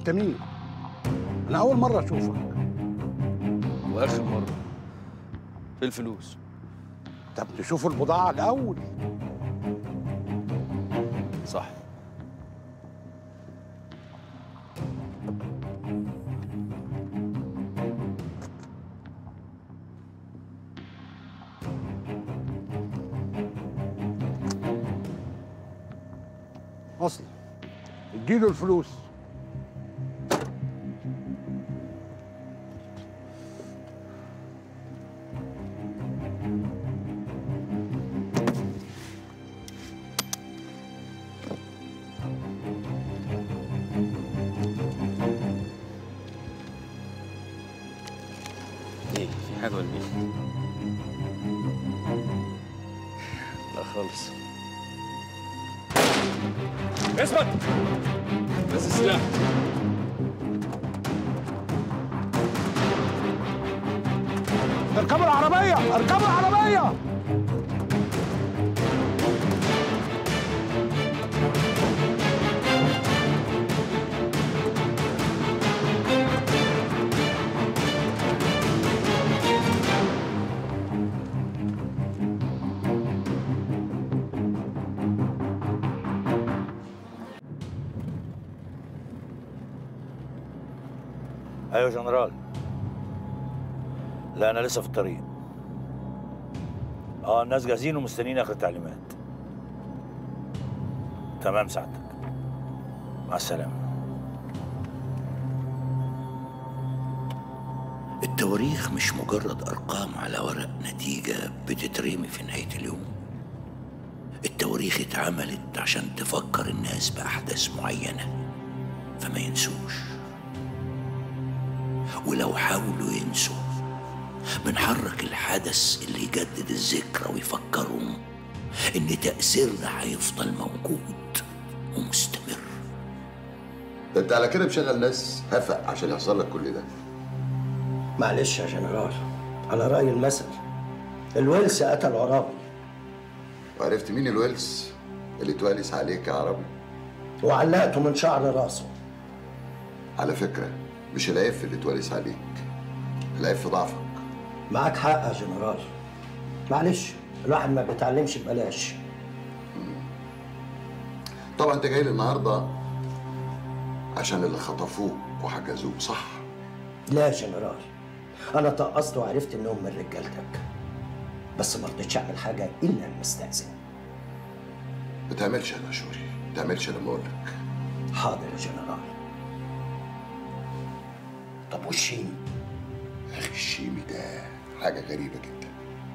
انت مين؟ انا اول مره اشوفك. واخر مره. في الفلوس. طب نشوف البضاعه الاول. صح. اصلي اديله الفلوس. ايه في حاجه ولا ايه؟ لا خالص. اثبت. بس السلاح. اركبوا العربيه، اركبوا العربيه. ايوه يا جنرال. لا انا لسه في الطريق. الناس جاهزين ومستنيين اخر التعليمات. تمام سعادتك. مع السلامه. التواريخ مش مجرد ارقام على ورق نتيجه بتترمي في نهايه اليوم. التواريخ اتعملت عشان تفكر الناس باحداث معينه فما ينسوش، ولو حاولوا ينسوا بنحرك الحدث اللي يجدد الذكرى ويفكرهم ان تأثيرنا هيفضل موجود ومستمر. ده انت على كده مشغل ناس هفق عشان يحصل لك كل ده. معلش يا جنرال، على رأي المثل الولس قتل عرابي. وعرفت مين الولس اللي اتوالس عليك يا عربي؟ وعلقته من شعر راسه. على فكرة مش العيب في اللي اتوالس عليك، العيب في ضعفك. معاك حق يا جنرال، معلش الواحد ما بيتعلمش ببلاش. طبعا انت جاي لي النهارده عشان اللي خطفوك وحجزوك، صح؟ لا يا جنرال، انا طقست وعرفت انهم من رجالتك، بس ما رضيتش اعمل حاجه الا المستأذن. ما تعملش يا شوري، ما تعملش لما اقول لك. حاضر يا جنرال. طب والشيمي؟ يا اخي الشيمي ده حاجه غريبه جدا،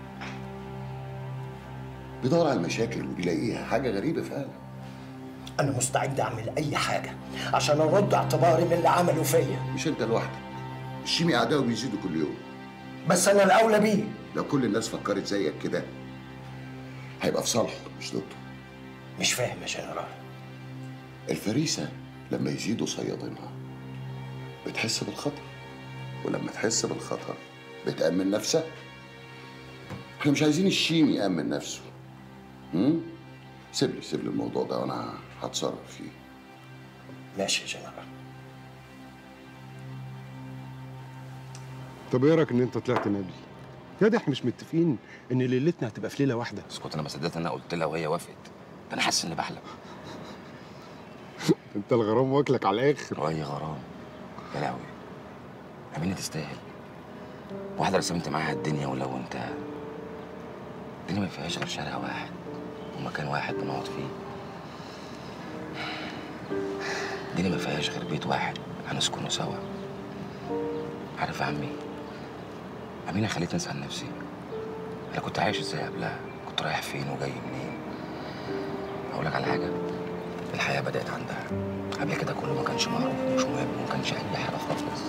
بيدور على المشاكل وبيلاقيها، حاجه غريبه فعلا. انا مستعد اعمل اي حاجه عشان ارد اعتباري من اللي عملوا فيا. مش انت لوحدك، الشيمي اعدائه بيزيدوا كل يوم. بس انا الاولى بيه. لو كل الناس فكرت زيك كده هيبقى في صالحه مش ضده. مش فاهم يا جنرال. الفريسه لما يزيدوا صيادينها بتحس بالخطر، ولما تحس بالخطر بتأمن نفسها. احنا مش عايزين الشيمي يأمن نفسه. سيب لي الموضوع ده وانا هتصرف فيه. ماشي يا جنرال. طب ايه رايك ان انت طلعت نبي؟ يا دي احنا مش متفقين ان ليلتنا هتبقى في ليله واحده؟ اسكت، انا ما صدقت ان انا قلت لها وهي وافقت. ده انا حاسس اني بحلم. انت الغرام واكلك على الاخر. واي غرام يا لهوي. امينه تستاهل. واحده رسمت معاها الدنيا ولو انت الدنيا ما فيهاش غير شارع واحد ومكان واحد بنقعد فيه. الدنيا ما فيهاش غير بيت واحد هنسكنه سوا. عارف يا عمي، أمينة خلتني أسأل نفسي أنا كنت عايش إزاي قبلها؟ كنت رايح فين وجاي منين؟ أقول لك على حاجة، الحياة بدأت عندها. قبل كده كله ما كانش معروف ومش مهم وما كانش أي حاجة خالص.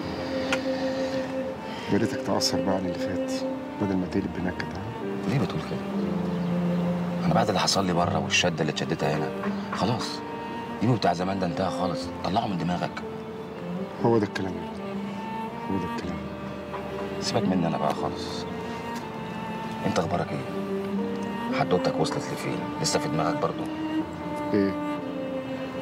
يا ريتك تأثر بقى على اللي فات بدل ما تقلب بنكد. ليه بتقول كده؟ أنا بعد اللي حصل لي بره والشدة اللي اتشدتها هنا خلاص. ايمو بتاع زمان ده انتهى خالص، طلعه من دماغك. هو ده الكلام، هو ده الكلام. سيبك مني انا بقى خالص. انت اخبارك ايه؟ حدوتك وصلت لفين؟ لسه في دماغك برضو؟ ايه؟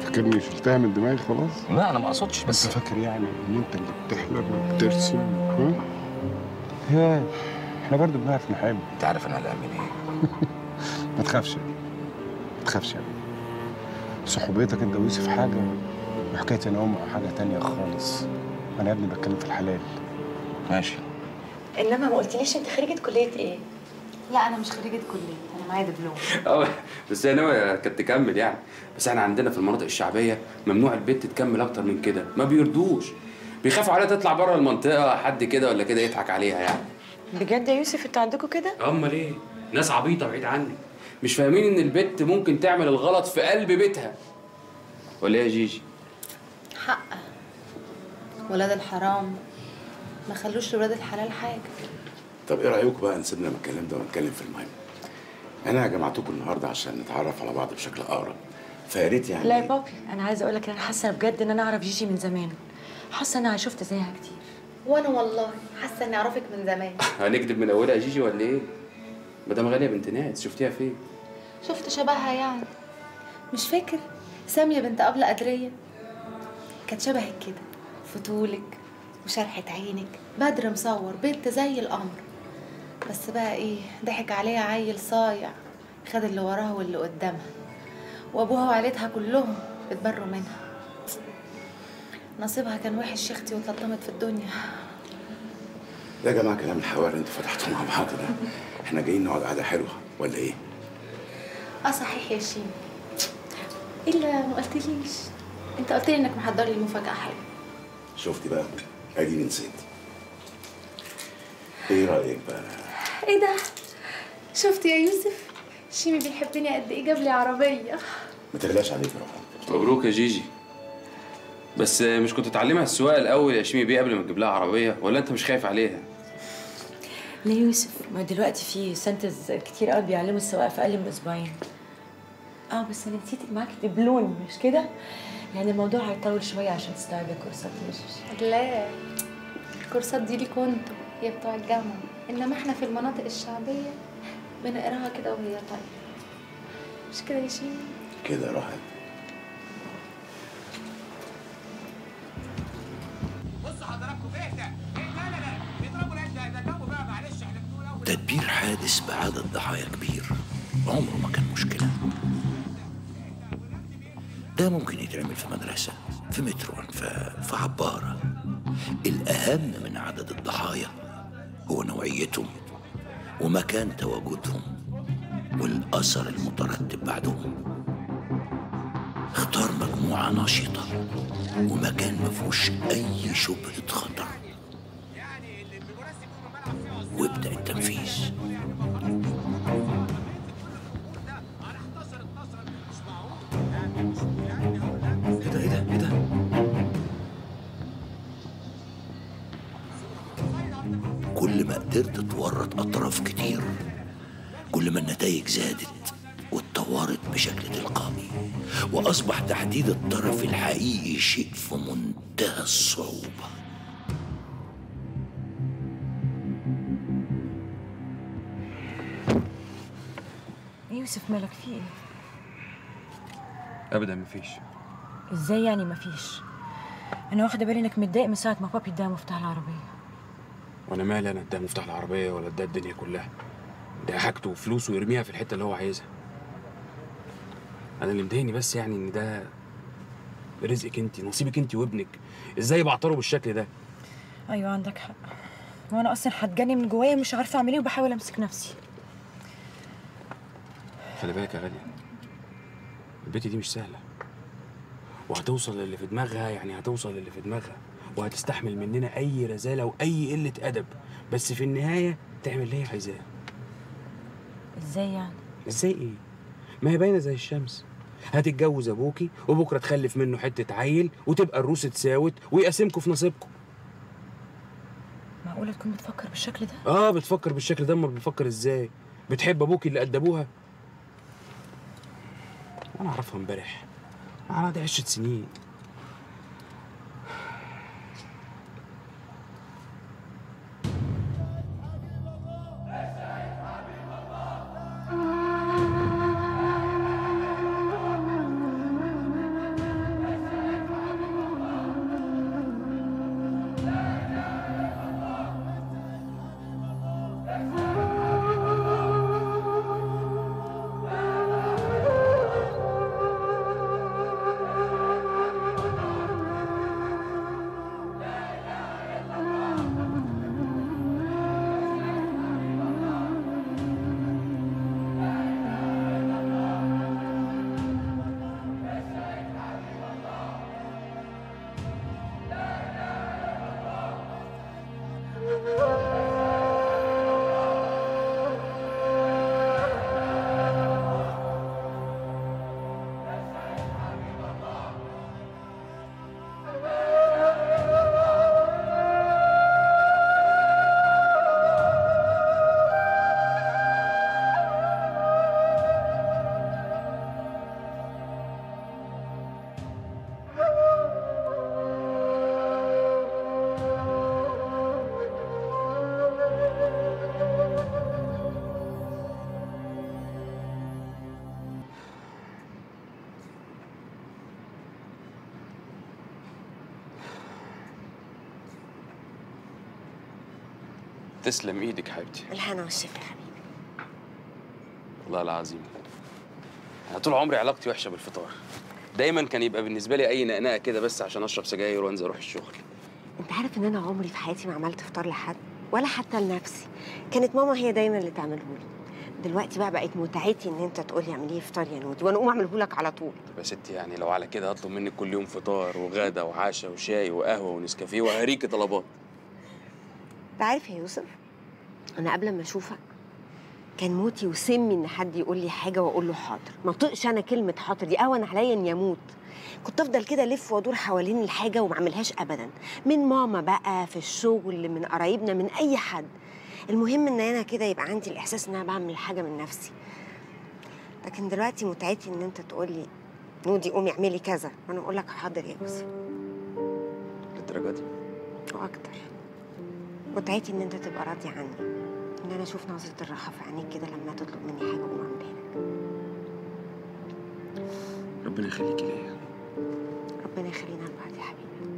فاكرني شلتها من دماغي خلاص؟ لا انا ما اقصدش بس انت فاكر يعني ان انت اللي بتحلم وبترسم؟ ها؟ يا احنا برضه بنعرف نحب. انت عارف انا قلقان من ايه؟ ما تخافش ما تخافش يا ابني. صحوبيتك انت ويوسف حاجه وحكايه نوم حاجه تانية خالص. انا يا ابني بتكلم في الحلال. ماشي. انما ما قلتليش انت خريجه كليه ايه؟ لا انا مش خريجه كليه، انا معايا دبلوم. بس هي ناويه كانت تكمل يعني، بس احنا عندنا في المناطق الشعبيه ممنوع البنت تكمل اكتر من كده، ما بيرضوش، بيخافوا عليها تطلع بره المنطقه، حد كده ولا كده يضحك عليها يعني. بجد يا يوسف انتوا عندكم كده؟ امال ايه؟ ناس عبيطه بعيد عنك، مش فاهمين ان البنت ممكن تعمل الغلط في قلب بيتها. ولا ايه يا جيجي؟ حقه. ولاد الحرام ما خلوش لولاد الحلال حاجه. طب ايه رايكم بقى نسيبنا من الكلام ده ونتكلم في المهم؟ انا جمعتكم النهارده عشان نتعرف على بعض بشكل اقرب، فيا ريت يعني. لا يا بابي، انا عايزه اقول لك انا حاسه بجد ان انا اعرف جيجي من زمان. حاسه ان انا شفت زيها كتير. وانا والله حاسه اني اعرفك من زمان. هنكذب من اولها يا جيجي ولا ايه؟ مدام غاليه بنت ناس، شفتيها فين؟ شفت شبهها يعني. مش فاكر ساميه بنت ابله قدريه؟ كانت شبهك كده، في طولك وشرحة عينك، بدر مصور، بنت زي القمر. بس بقى ايه، ضحك عليها عيل صايع، خد اللي وراها واللي قدامها، وابوها وعيلتها كلهم اتبروا منها. نصيبها كان وحش يا اختي واتلطمت في الدنيا. يا جماعه كلام الحوار اللي انتوا فتحتوه مع بعض ده، احنا جايين نقعد قعده حلوه ولا ايه؟ صحيح يا شيماء، الا ما قلتليش، انت قلت لي انك محضر لي مفاجاه حلوه. شفتي بقى؟ اديني نسيت. ايه رايك بقى؟ ايه ده؟ شفت يا يوسف؟ شيمي بيحبني قد ايه، جاب لي عربيه. ما تغلاش عليك يا روحان. مبروك يا جيجي. بس مش كنت تعلمها السواقه الاول يا شيمي بيه قبل ما تجيب لها عربيه، ولا انت مش خايف عليها؟ ليه يوسف؟ ما دلوقتي في سنترز كتير قوي بيعلموا السواقه في اقل من اسبوعين. بس انا نسيت معاكي دبلون مش كده؟ يعني الموضوع هيطول شويه عشان تستوعبي الكورسات مش. لا، الكورسات دي ليكوا انتوا يا بتوع الجامعه، انما احنا في المناطق الشعبيه بنقراها كده وهي طايره. مش كده يا شيماء؟ كده يا روحان. بصوا حضراتكم ايه ده؟ لا بيضربوا ده جابوا بقى، معلش احنا بنقول تدبير حادث بعدد ضحايا كبير عمره ما كان مشكلة. ده ممكن يتعمل في مدرسة، في مترو، في عبارة. الأهم من عدد الضحايا هو نوعيتهم ومكان تواجدهم والأثر المترتب بعدهم. اختار مجموعة نشطة ومكان مفهوش أي شبهة خطر، وابدأ التنفيذ. ايه ده؟ كل ما قدرت تورط أطراف كتير، كل ما النتائج زادت واتطورت بشكل تلقائي، وأصبح تحديد الطرف الحقيقي شيء في منتهى الصعوبة. يوسف مالك في ايه؟ ابدا مفيش. ازاي يعني مفيش؟ انا واخده بالي انك متضايق من ساعه ما بابي اداها مفتاح العربيه. وانا مالي انا اديها مفتاح العربيه ولا اديها الدنيا كلها؟ ده حاجته وفلوسه ويرميها في الحته اللي هو عايزها. انا اللي مضايقني بس يعني ان ده رزقك انت، نصيبك انت وابنك، ازاي بعطره بالشكل ده؟ ايوه عندك حق، وانا اصلا هتجنن من جوايا مش عارفه اعمل ايه وبحاول امسك نفسي. خلي بالك يا غاليه، البت دي مش سهله، وهتوصل للي في دماغها، يعني هتوصل للي في دماغها، وهتستحمل مننا اي رزاله واي قله ادب، بس في النهايه تعمل اللي هي عايزاه. ازاي يعني؟ ازاي ايه؟ ما هي باينه زي الشمس، هتتجوز ابوكي وبكره تخلف منه حته عيل وتبقى الروس اتساوت ويقاسمكوا في نصيبكم. معقوله تكون بتفكر بالشكل ده؟ بتفكر بالشكل ده. امال بتفكر ازاي؟ بتحب ابوكي اللي قد ابوها؟ انا اعرفها امبارح، دي 10 سنين. تسلم ايدك يا حبيبتي. الهنا والشفا يا حبيبي. والله العظيم انا طول عمري علاقتي وحشه بالفطار. دايما كان يبقى بالنسبه لي اي نقنقه كده بس عشان اشرب سجاير وانزل اروح الشغل. انت عارف ان انا عمري في حياتي ما عملت فطار لحد ولا حتى لنفسي. كانت ماما هي دايما اللي تعمله لي. دلوقتي بقت متعتي ان انت تقول لي اعملي فطار يا نودي وانا اقوم اعمله لك على طول. طب يا ستي يعني لو على كده هطلب منك كل يوم فطار وغدا وعشاء وشاي وقهوه ونسكافيه وهريكي طلبات. انت عارف يا يوسف، انا قبل ما اشوفك كان موتي وسمي ان حد يقول لي حاجه واقول له حاضر. ما طقش انا كلمه حاضر دي، اهون عليا اني اموت. كنت افضل كده الف وادور حوالين الحاجه وما اعملهاش ابدا، من ماما بقى، في الشغل، من قرايبنا، من اي حد. المهم ان انا كده يبقى عندي الاحساس ان انا بعمل حاجه من نفسي. لكن دلوقتي متعتي ان انت تقول لي نودي قومي اعملي كذا وانا اقول لك حاضر يا يوسف. للدرجه دي؟ واكتر. متعتي ان انت تبقى راضي عني، ان انا اشوف نظره الراحه في عينيك كده لما تطلب مني حاجه واقوم اعملها لك. ربنا يخليكي ليا. ربنا يخلينا لبعض يا حبيبي.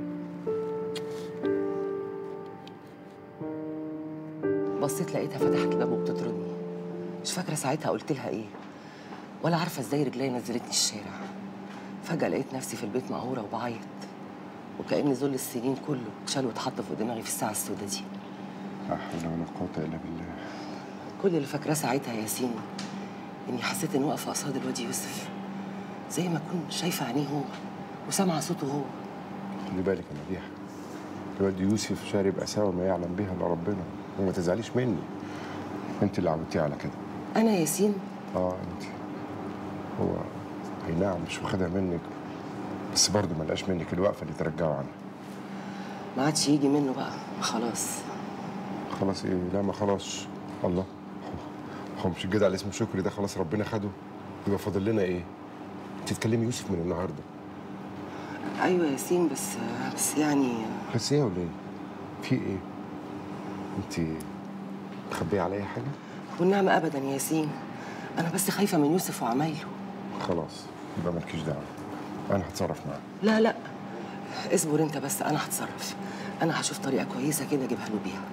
بصيت لقيتها فتحت الباب وبتطردني. مش فاكره ساعتها قلت لها ايه، ولا عارفه ازاي رجلي نزلتني الشارع. فجاه لقيت نفسي في البيت مقهوره وبعيط، وكأن ذل السنين كله اتشال واتحط في دماغي في الساعه السوداء دي. لا حول ولا قوه الا بالله. كل اللي فاكراه ساعتها يا ياسين اني حسيت اني واقفه قصاد الواد يوسف، زي ما اكون شايفه عينيه هو وسامعه صوته هو. خلي بالك يا مديحه، الواد يوسف شارب قساوه ما يعلم بها الا ربنا، وما تزعليش مني. انت اللي عودتيه على كده. انا يا ياسين؟ انت. هو اي نعم مش واخدها منك، بس برضه ما لقاش منك الوقفه اللي ترجعه عنها. ما عادش يجي منه بقى، خلاص. خلاص ايه؟ لا ما خلاص. الله، هو مش الجدع اللي اسمه شكري ده خلاص ربنا خده؟ يبقى فاضل لنا ايه؟ انت تكلمي يوسف من النهارده. ايوه يا ياسين، بس يعني بس ايه ولا ايه؟ في ايه؟ انت مخبيه عليا حاجه؟ والنعمه ابدا يا ياسين، انا بس خايفه من يوسف وعمايله. خلاص يبقى مالكيش دعوه، انا هتصرف معاه. لا لا، اصبر انت بس، انا هتصرف. انا هشوف طريقه كويسه كده اجيبها له بيها.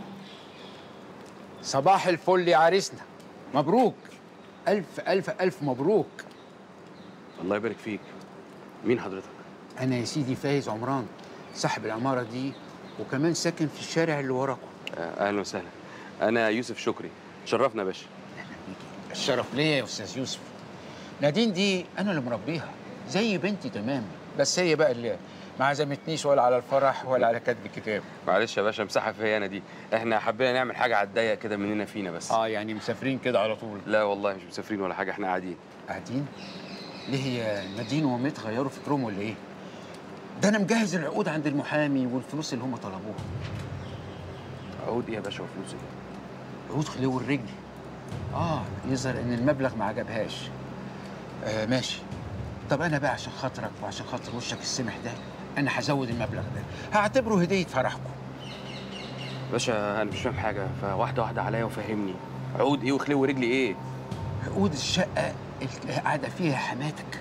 صباح الفل يا عريسنا، مبروك. ألف ألف ألف مبروك. الله يبارك فيك. مين حضرتك؟ أنا يا سيدي فايز عمران، صاحب العمارة دي، وكمان ساكن في الشارع اللي وراكم. أهلا وسهلا. أنا يوسف شكري، شرفنا يا باشا. الشرف ليا يا أستاذ يوسف. نادين دي أنا اللي مربيها زي بنتي تمام، بس هي بقى اللي ما عزمتنيش ولا على الفرح ولا على كتب الكتاب. معلش يا باشا، مساحة فيا أنا دي، إحنا حبينا نعمل حاجة على الضيق كده مننا فينا بس. يعني مسافرين كده على طول؟ لا والله مش مسافرين ولا حاجة، إحنا قاعدين. قاعدين؟ ليه هي نادين وميت غيروا فكرهم ولا إيه؟ ده أنا مجهز العقود عند المحامي والفلوس اللي هم طلبوها. عقود إيه يا باشا وفلوس إيه؟ عقود خلو الرجل. يظهر إن المبلغ ما عجبهاش. ماشي. طب أنا بقى عشان خاطرك وعشان خاطر وشك السمح ده أنا هزود المبلغ ده، هعتبره هدية فرحكم. باشا أنا مش فاهم حاجة، فواحدة واحدة عليا وفهمني. عقود إيه وخلو رجلي إيه؟ عقود الشقة اللي قاعدة فيها حماتك.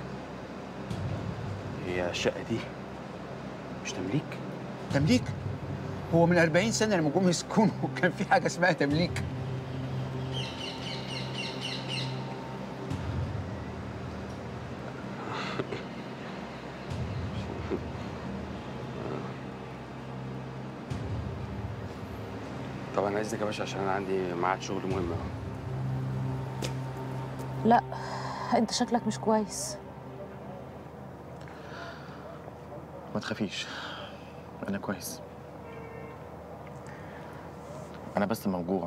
هي الشقة دي مش تمليك؟ تمليك؟ هو من 40 سنة لما جم يسكنوا كان في حاجة اسمها تمليك؟ طب أنا عايزك يا باشا عشان أنا عندي ميعاد شغل مهم أوي. لا، انت شكلك مش كويس. ما تخافيش، أنا كويس. أنا بس موجوع.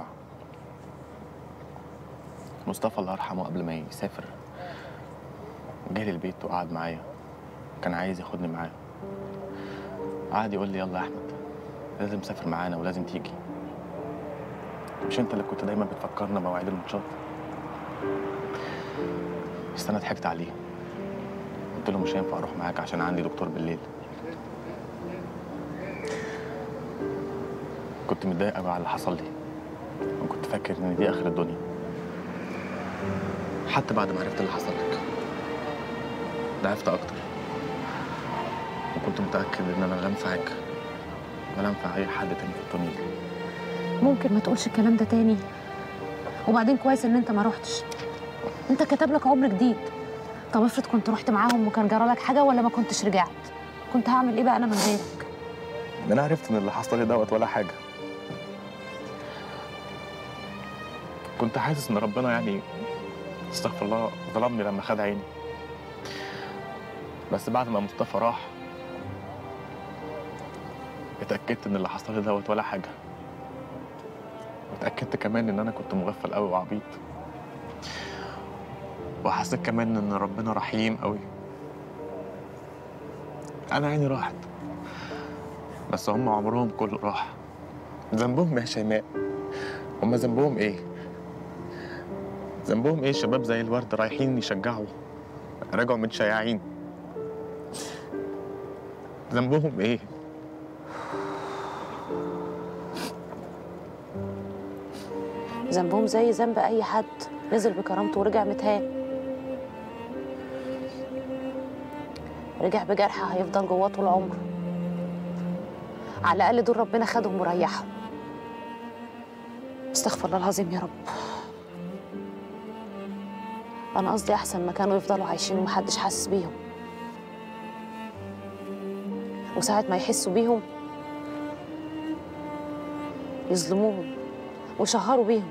مصطفى الله يرحمه قبل ما يسافر جه لي البيت وقعد معايا، كان عايز ياخدني معاه. قعد يقول لي يلا يا أحمد لازم تسافر معانا ولازم تيجي. مش أنت اللي كنت دايما بتفكرنا مواعيد الماتشات؟ بس أنا ضحكت عليه، قلت له مش هينفع أروح معاك عشان عندي دكتور بالليل. كنت متضايق قوي على اللي حصل لي، وكنت فاكر إن دي آخر الدنيا. حتى بعد ما عرفت اللي حصل لك ضعفت أكتر، وكنت متأكد إن أنا لا أنفعك ولا أنفع أي حد تاني في الدنيا. ممكن ما تقولش الكلام ده تاني. وبعدين كويس ان انت ما رحتش، انت كتب لك عمر جديد. طب افرض كنت رحت معاهم وكان جرى لك حاجه ولا ما كنتش رجعت، كنت هعمل ايه بقى انا من غيرك؟ انا عرفت ان اللي حصل لي دوت ولا حاجه. كنت حاسس ان ربنا يعني استغفر الله ظلمني لما خد عيني. بس بعد ما مصطفى راح اتأكدت ان اللي حصل لي دوت ولا حاجه. واتأكدت كمان ان انا كنت مغفل قوي وعبيط. وحسيت كمان ان ربنا رحيم قوي. انا عيني راحت بس هم عمرهم كله راح. ذنبهم يا شيماء؟ هم ذنبهم ايه؟ ذنبهم ايه؟ شباب زي الورد رايحين يشجعوا رجعوا متشيعين. ذنبهم ايه؟ ذنبهم زي ذنب اي حد نزل بكرامته ورجع متهان. رجع بجرح هيفضل جواه طول عمره. على الاقل دول ربنا خدهم وريحهم. استغفر الله العظيم يا رب. انا قصدي احسن ما كانوا يفضلوا عايشين ومحدش حاسس بيهم، وساعة ما يحسوا بيهم يظلموهم ويشهروا بيهم.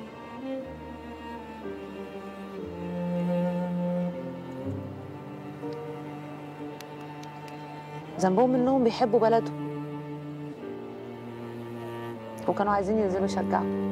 ذنبهم انهم بيحبوا بلدهم وكانوا عايزين ينزلوا يشجعوا.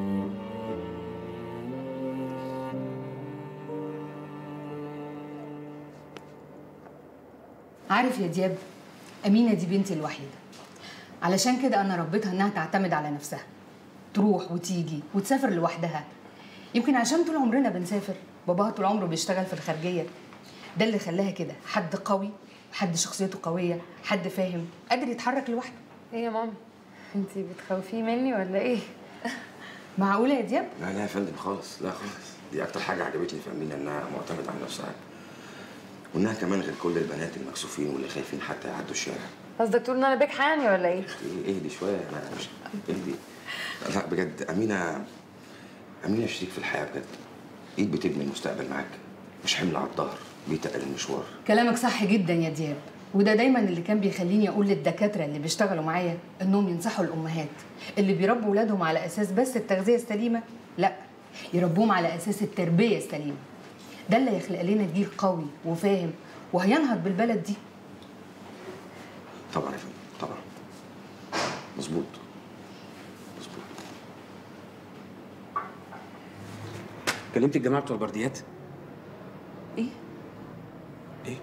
عارف يا دياب، أمينة دي بنتي الوحيدة، علشان كده أنا ربيتها إنها تعتمد على نفسها، تروح وتيجي وتسافر لوحدها. يمكن عشان طول عمرنا بنسافر، باباها طول عمره بيشتغل في الخارجية، ده اللي خلاها كده، حد قوي، حد شخصيته قوية، حد فاهم، قادر يتحرك لوحده. ايه يا ماما؟ انتي بتخوفيه مني ولا ايه؟ معقولة يا دياب؟ لا لا يا فندم خالص، لا خالص. دي أكتر حاجة عجبتني في أمينة إنها معتمدة على نفسها. وإنها كمان غير كل البنات المكسوفين واللي خايفين حتى يعدوا الشارع. قصدك تقول ان انا بجحة يعني ولا ايه؟ اهدي شوية، أنا مش اهدي. لا بجد أمينة شريك في الحياة بجد. إيد بتبني المستقبل معاك، مش حمل على الظهر بيتقل المشوار. كلامك صح جدا يا دياب، وده دايما اللي كان بيخليني اقول للدكاتره اللي بيشتغلوا معايا انهم ينصحوا الامهات اللي بيربوا ولادهم على اساس بس التغذيه السليمه، لا، يربوهم على اساس التربيه السليمه. ده اللي هيخلق لنا جيل قوي وفاهم وهينهض بالبلد دي. طبعا يا فندم، طبعا. مظبوط. كلمت الجماعه بتوع البرديات؟ ايه؟ ايه؟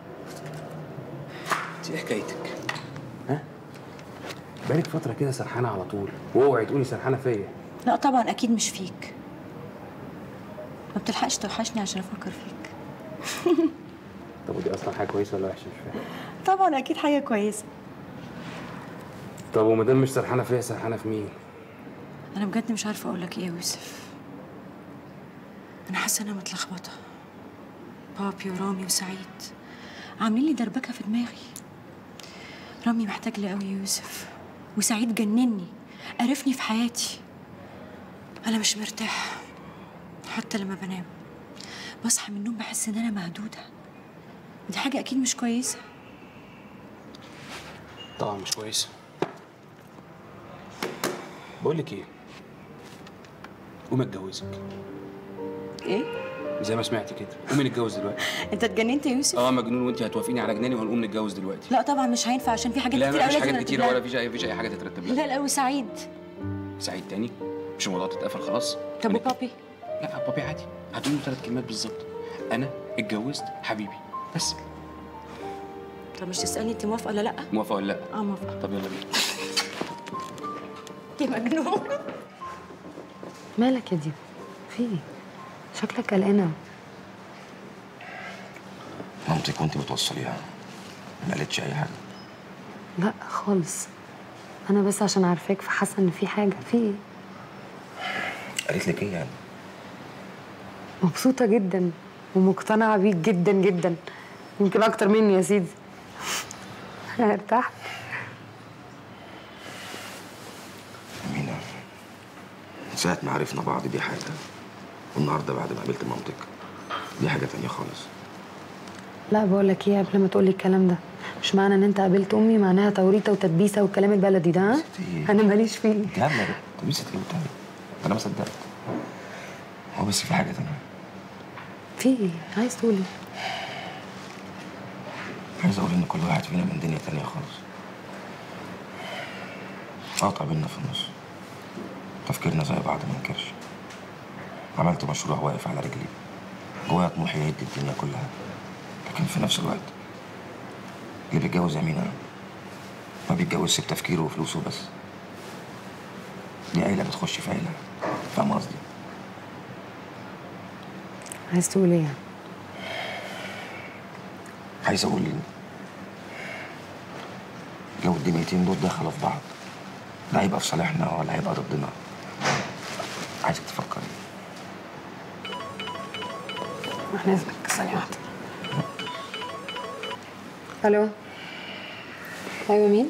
انت ايه حكايتك؟ ها؟ بقالك فترة كده سرحانة على طول، واوعي تقولي سرحانة فيا. لا طبعا اكيد مش فيك. ما بتلحقش توحشني عشان افكر فيك. طب ودي اصلا حاجة كويسة ولا وحشة؟ مش فاهم. طبعا اكيد حاجه كويسه. طب وما دام مش سرحانة فيا، سرحانة في مين؟ انا بجد مش عارفه اقول لك ايه يا يوسف. انا حاسه ان انا متلخبطه. بابي ورامي وسعيد عاملين لي دربكه في دماغي. رامي محتاج لي قوي يا يوسف، وسعيد جنني، قرفني في حياتي. انا مش مرتاحه حتى لما بنام. بصحى من النوم بحس ان انا مهدوده، ودي حاجه اكيد مش كويسه. طبعا مش كويسة. بقول لك ايه؟ قومي اتجوزك. ايه؟ زي ما سمعتي كده، قومي نتجوز دلوقتي. انت اتجننت يا يوسف؟ مجنون، وانت هتوافقيني على جناني وهنقوم نتجوز دلوقتي. لا طبعا مش هينفع عشان في حاجات لا كتير قوي مفيش لازم حاجات كتير نرتب ولا لها. فيش اي حاجه تترتب لها. لا لا وسعيد. سعيد تاني؟ مش الموضوع تتقفل خلاص؟ طب وبابي؟ لا بابي عادي، هتقولي 3 كلمات بالظبط. انا اتجوزت حبيبي بس. طب مش تسالني انت موافقه ولا لا؟ موافقه ولا لا؟ موافقه. طب يلا بينا. يا مجنون. مالك يا دي؟ في ايه؟ شكلك قلقانه. مامتك كنت بتوصليها ما قالتش اي حاجه؟ لا خالص، انا بس عشان عارفاك فحاسه ان في حاجه. في ايه؟ قالت لك ايه يعني؟ مبسوطه جدا ومقتنعه بيك جدا جدا، يمكن اكتر مني يا سيدي. ارتحت. أمينة، ساعة ما عرفنا بعض دي حاجة، والنهارده بعد ما قابلت مامتك دي حاجة تانية خالص. لا بقول لك ايه، قبل ما تقولي الكلام ده، مش معنى ان انت قابلت امي معناها توريطه وتدبيسه والكلام البلدي ده، ها؟ انا ماليش فيه. لا لا تدبيسة ايه وبتاع؟ انا ما صدقت. هو بس في حاجة تانية. في ايه؟ عايز تقول ايه؟ عايز اقول ان كل واحد فينا من دنيا تانية خالص. قاطع بينا في النص. تفكيرنا زي بعض ما انكرش. عملت مشروع واقف على رجلي. جوايا طموحي يهد الدنيا كلها. لكن في نفس الوقت اللي بيتجوز يمينة ما بيتجوزش بتفكيره وفلوسه بس. دي عيلة بتخش في عيلة. فاهم قصدي؟ عايز تقول ايه يعني؟ عايز اقول لو الدنيتين دول دخلوا في بعض لا هيبقى في صالحنا ولا هيبقى ضدنا. عايزك تفكري. احنا اذنك ثانية واحدة. الو. ايوه مين؟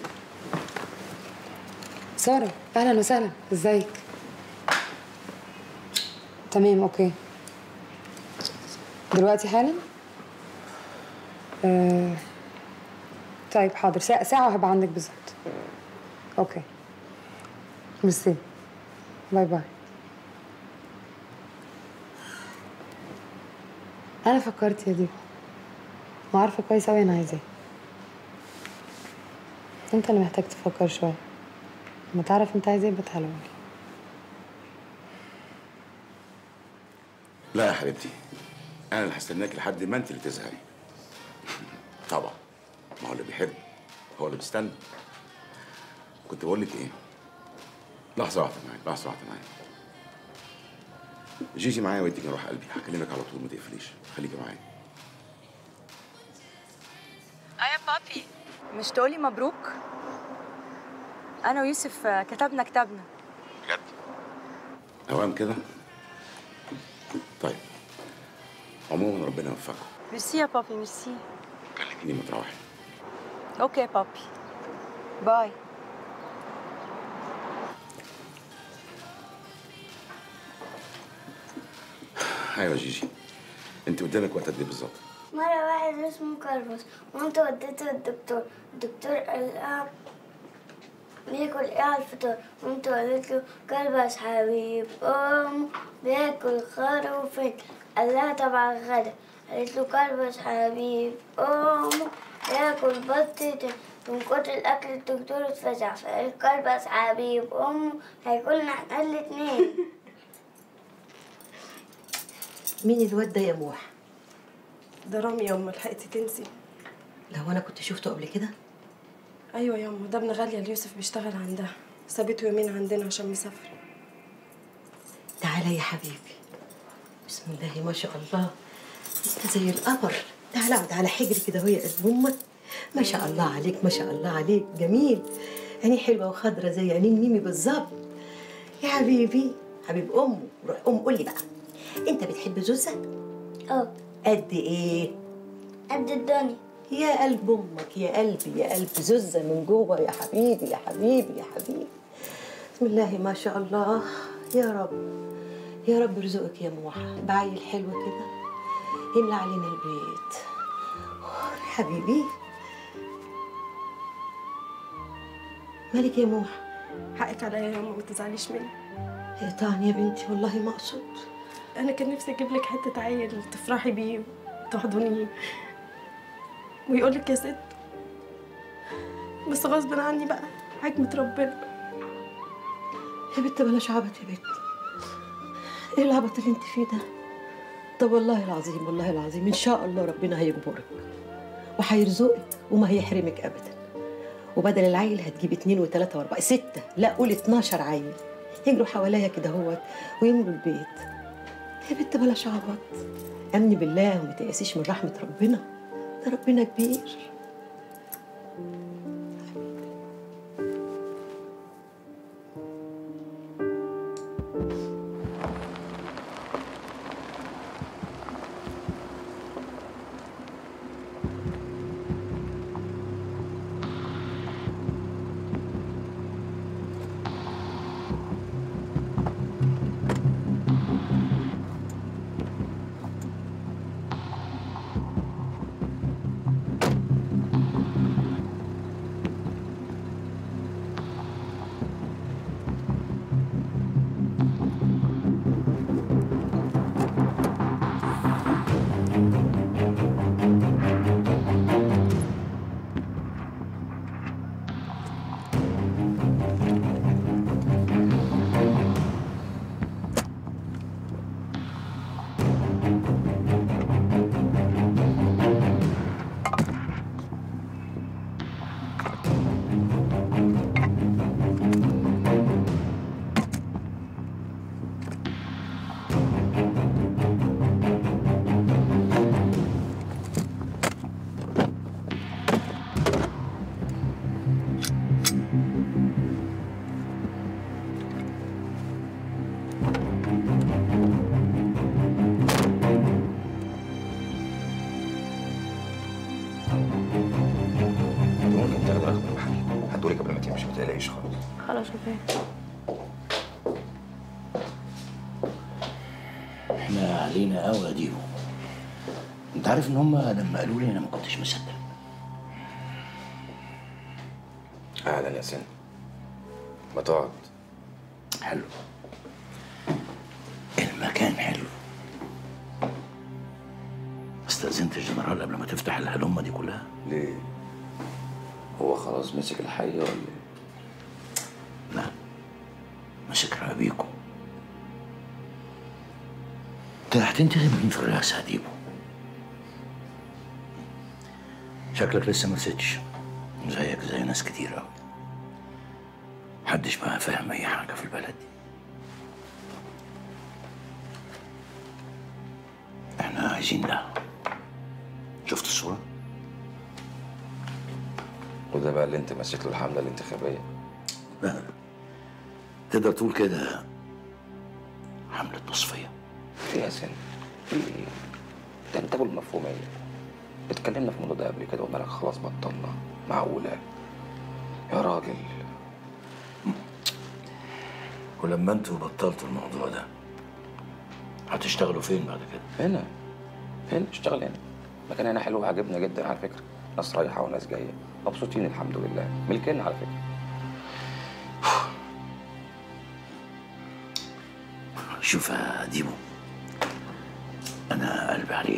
سارة، اهلا وسهلا، ازيك؟ تمام اوكي. دلوقتي حالا؟ طيب حاضر، ساعة وهبقى عندك بالظبط. اوكي. ميرسي. باي باي. انا فكرت يا ديبو وعارفه كويس اوي انا عايزه ايه. انت اللي محتاج تفكر شويه. لما تعرف انت عايز ايه بتعالى قولي. لا يا حبيبتي، انا اللي هستناك لحد ما انت اللي تزهقي. طبعا، ما هو اللي بيحب هو اللي بيستنى. كنت بقول لك ايه؟ لحظه واحده معايا، لحظه واحده معايا. جيجي معايا واديني روح قلبي، هكلمك على طول ما تقفليش، خليكي معايا. يا بابي، مش تقولي مبروك؟ انا ويوسف كتبنا كتابنا. بجد؟ اوام كده؟ طيب، عموما ربنا يوفقكم. ميرسي يا بابي، ميرسي. كلميني ما تروحي. اوكي يا بابي، باي. ايوه جيجي، انت قدامك وقت قد ايه بالظبط؟ مرة واحد اسمه كربس وانت وديته الدكتور قال لها بياكل ايه على الفطار وانت قالت له كربس حبيب بياكل خروفين. قال لها طبعا غدا. قالت له كربس حبيب بياكل بطتين. من كتر الاكل الدكتور اتفزع فقال كربس حبيب هياكلنا احنا الاتنين. مين الواد ده يا موح؟ ده رامي يا أم، لحقتي تنسي؟ لو أنا كنت شفته قبل كده؟ أيوة يا أم، ده ابن غالية اللي يوسف بيشتغل عندها، سابته يومين عندنا عشان مسافر. تعالى يا حبيبي. بسم الله ما شاء الله، أنت زي القمر. تعالى اقعد على حجري كده وهي قد أمك. ما شاء الله عليك، ما شاء الله عليك، جميل. عيني حلوة وخضرة زي عينين ميمي بالظبط. يا حبيبي، حبيب أمه. روح قول لي بقى، أنت بتحب زوزة؟ قد ايه؟ قد الدنيا. يا قلب امك، يا قلبي، يا قلب زوزة من جوه، يا حبيبي يا حبيبي يا حبيبي. بسم الله ما شاء الله. يا رب يا رب ارزقك يا موحى بعيل حلو كده يملى علينا البيت. يا حبيبي مالك يا موحى؟ حقك عليا يا أم، ما تزعليش مني. طبعا يا بنتي والله ما اقصد. أنا كان نفسي أجيب لك حتة عيل تفرحي بيه وتحضنيه ويقولك يا ست، بس غصب عني بقى، حكمة ربنا. يا بنت بلاش عبط يا بنت. ايه العبط اللي انت فيه ده؟ طب والله العظيم، والله العظيم ان شاء الله ربنا هيجبرك وهيرزقك وما هيحرمك ابدا. وبدل العيل هتجيب 2 و3 و4 6، لا قول 12 عيل يجروا حواليا كده اهوت ويملوا البيت. يا بنت بلاش عبط، امني بالله وما تيأسيش من رحمة ربنا، ده ربنا كبير. خلاص شايفاه. احنا علينا قوي يا ديو. انت عارف ان هم لما قالوا لي انا ما كنتش مصدق. اهلا يا سن، ما تقعد. حلو، المكان حلو. استأذنت الجنرال قبل ما تفتح الهلمة دي كلها؟ ليه؟ هو خلاص مسك الحية ولا ايه؟ لا، مسك رقابيكو. انت هتنتخب مين في الرئاسة يا ديبو؟ شكلك لسه ما رستش، زيك زي ناس كتير قوي. محدش بقى فاهم أي حاجة في البلد دي. احنا عايزين ده. شفت الصورة؟ وده بقى اللي انت ماسك له الحملة الانتخابية؟ لا، تقدر تقول كده حملة تصفية. في يا سن، في ايه؟ ده انت ابو المفهومية. اتكلمنا في الموضوع ده قبل كده وقلنا لك خلاص بطلنا. معقولة يا راجل؟ ولما انتوا بطلتوا الموضوع ده هتشتغلوا فين بعد كده؟ هنا اشتغل هنا. مكان هنا حلو وعجبنا جدا على فكرة. ناس رايحة وناس جاية، مبسوطين الحمد لله، ملكنا على فكرة. شوف يا ديبو، أنا قلبي عليك.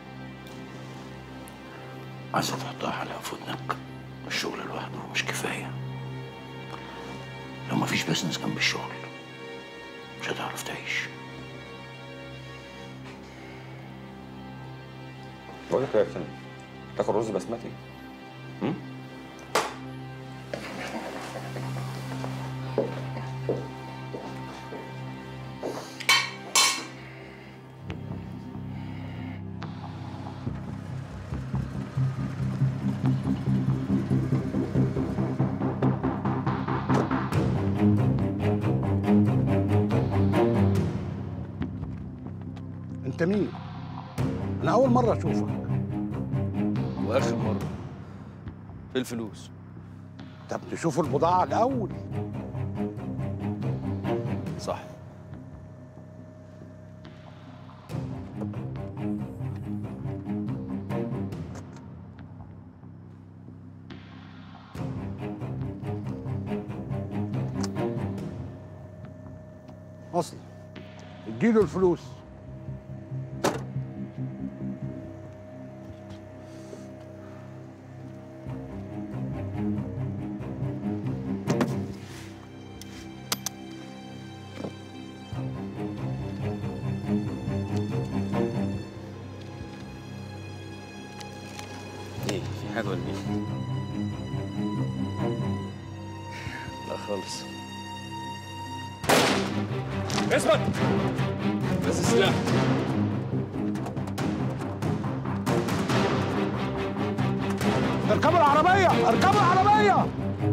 عايزة تحطها على ودنك. الشغل لوحده مش كفاية. لو مفيش بيزنس جنب الشغل مش هتعرف تعيش. بقول لك يا فندم، تاكل رز بسمتي؟ انت مين؟ انا اول مره اشوفك. واخر مره. في الفلوس. طب تشوف البضاعه الاول. صح. اصلي اديله الفلوس. ايه، في حاجه ولا ايه؟ لا خالص. اثبت. بس السلاح. اركبوا العربيه، اركبوا العربيه.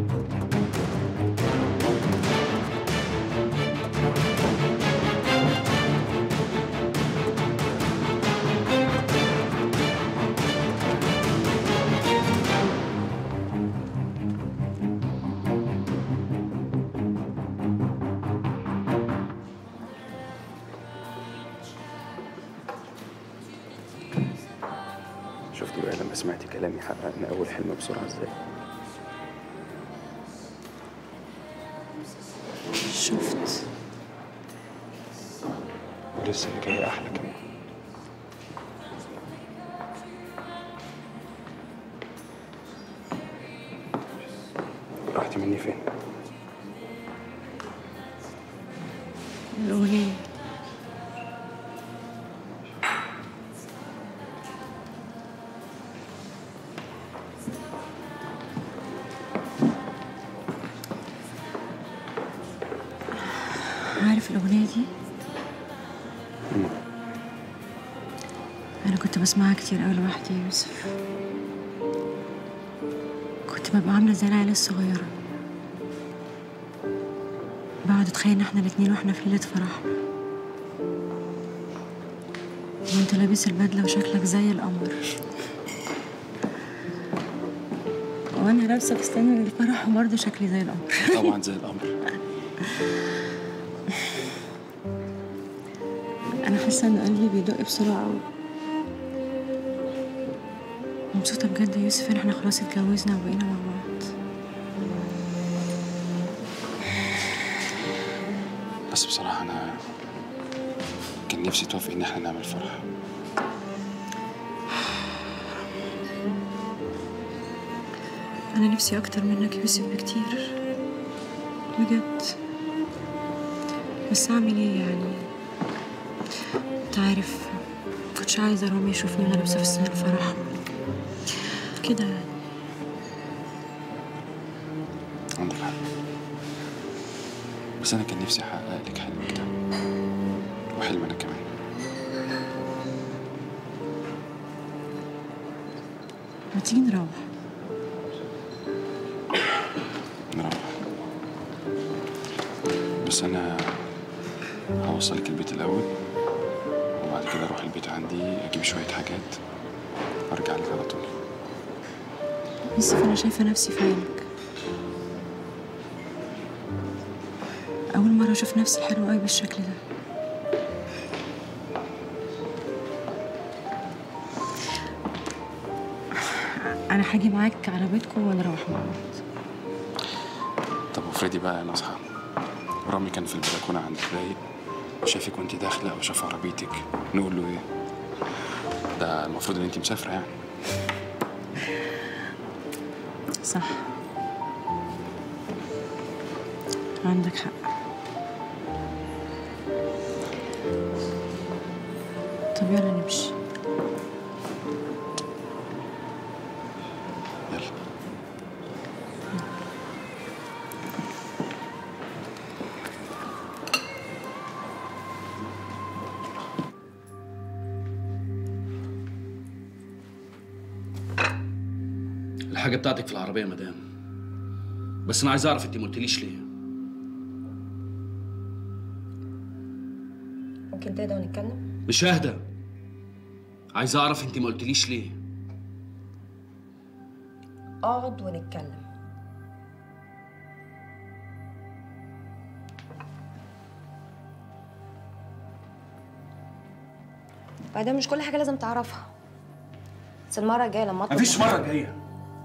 شفتي بقى لما سمعتي كلامي حققنا أول حلم بسرعة ازاي؟ شفت. ولسه اللي جاي أحلى كمان. رحتي مني فين؟ الأغنية. عارف الأغنية دي؟ أنا كنت بسمعها كتير أوي لوحدي يا يوسف. كنت ببقى عاملة زي العيلة الصغيرة، بقعد أتخيل إحنا الاتنين وإحنا في ليلة فرحنا، وأنت لابس البدلة وشكلك زي القمر، وأنا لابسة فستان الفرح وبرضه شكلي زي القمر. طبعا زي القمر. انا حاسه ان قلبي بيدق بسرعه قوي. مبسوطه بجد يا يوسف ان احنا خلاص اتجوزنا وبقينا مع بعض. بس بصراحه انا كان نفسي توافق ان احنا نعمل فرح. انا نفسي اكتر منك يا يوسف بكتير بجد. بس اعمل ايه يعني؟ انت عارف مكنتش عايزه رامي يشوفني وانا لابسه فستان الفرح كده يعني. عندك حق، بس انا كان نفسي احقق لك حلمك ده وحلم انا كمان. ما تيجي نروح؟ بس انا هوصلك البيت الاول وبعد كده اروح البيت عندي اجيب شويه حاجات وارجع لك على طول. يوسف انا شايفه نفسي في عينك. اول مره اشوف نفسي حلوه قوي بالشكل ده. انا هاجي معاك على بيتكم ونروح مع بعض. طب وفريدي بقى انا اصحى. رامي كان في البلكونه عند رايق وشافك وانت داخله وشاف عربيتك، نقول له ايه؟ ده المفروض ان انت مسافره يعني. صح، عندك حق. طب يلا نمشي. الحاجة بتاعتك في العربية يا مدام، بس أنا عايز أعرف أنت ما قلتليش ليه؟ ممكن تهدى ونتكلم؟ مش ههدى، عايز أعرف أنت ما قلتليش ليه؟ اقعد ونتكلم. بعدين مش كل حاجة لازم تعرفها، بس المرة الجاية لما اطلب مفيش مرة جاية.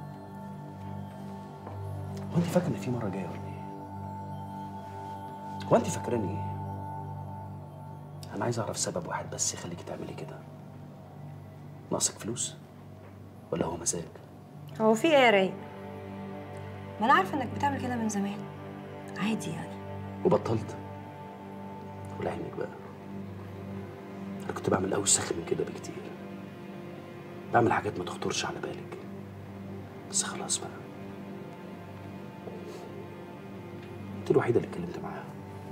هو انت فاكره ان في مره جايه ولا ايه؟ هو انت فاكراني ايه؟ انا عايز اعرف سبب واحد بس يخليكي تعملي كده. ناقصك فلوس؟ ولا هو مزاج؟ هو في ايه يا رايق؟ ما انا عارفة انك بتعمل كده من زمان، عادي يعني. وبطلت؟ ولعلمك بقى انا كنت بعمل اوسخ من كده بكتير. بعمل حاجات ما تخطرش على بالك، بس خلاص بقى. انت الوحيده اللي اتكلمت معاها.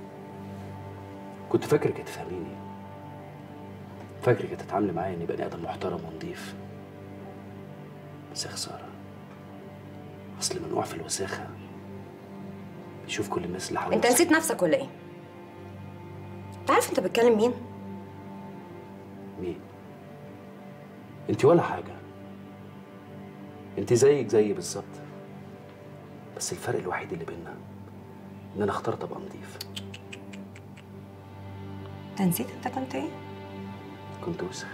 كنت فاكرك هتفهميني، فاكرك هتتعاملي معايا اني بني ادم محترم ونضيف، بس يا خساره. اصل منوع في الوساخه بيشوف كل الناس اللي حواليه. انت نسيت نفسك ولا ايه؟ انت عارف انت بتكلم مين؟ مين؟ انت ولا حاجه. انت زيك زيي بالظبط، بس الفرق الوحيد اللي بينا ان انا اخترت ابقى نضيف. انت نسيت انت كنت ايه؟ كنت وسخ،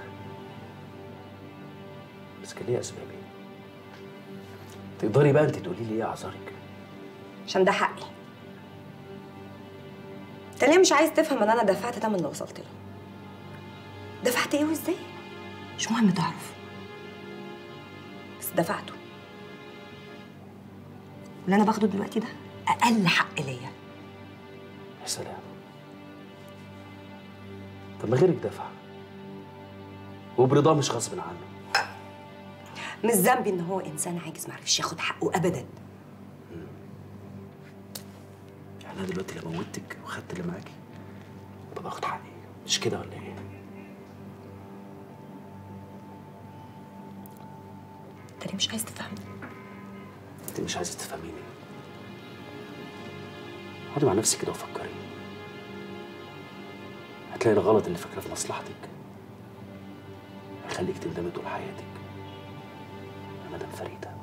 بس كان ليا اسبابي. تقدري بقى انت تقولي لي ايه اعذارك؟ عشان ده حقي. انت ليه مش عايز تفهم ان انا دفعت تمن اللي وصلت له؟ دفعت ايه وازاي؟ مش مهم تعرف، بس دفعته. واللي انا باخده دلوقتي ده اقل حق ليا. يا سلام. طب ما غيرك دفع وبرضاه مش غصب عنه. مش ذنبي ان هو انسان عاجز معرفش ياخد حقه ابدا. يعني انا دلوقتي لو موتك وخدت اللي معاكي ابقى باخد حقي، مش كده ولا ايه؟ انت ليه مش عايز تفهمني؟ انت مش عايزه تفهميني. اقعدي مع نفسك كده وفكري، هتلاقي الغلط اللي فاكراه في مصلحتك هيخليك تندمي طول حياتك يا مدام فريده.